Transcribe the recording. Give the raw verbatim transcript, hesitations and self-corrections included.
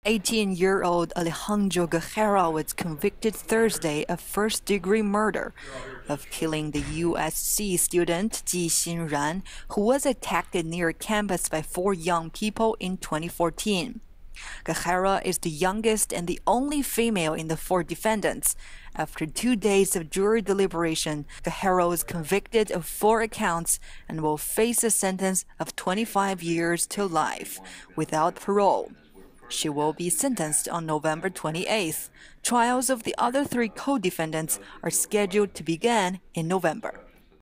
eighteen-year-old Alejandra Guerrero was convicted Thursday of first-degree murder of killing the U S C student Ji Xinran, who was attacked near campus by four young people in twenty fourteen. Guerrero is the youngest and the only female in the four defendants. After two days of jury deliberation, Guerrero is convicted of four counts and will face a sentence of twenty-five years to life without parole. She will be sentenced on November twenty-eighth. Trials of the other three co-defendants are scheduled to begin in November.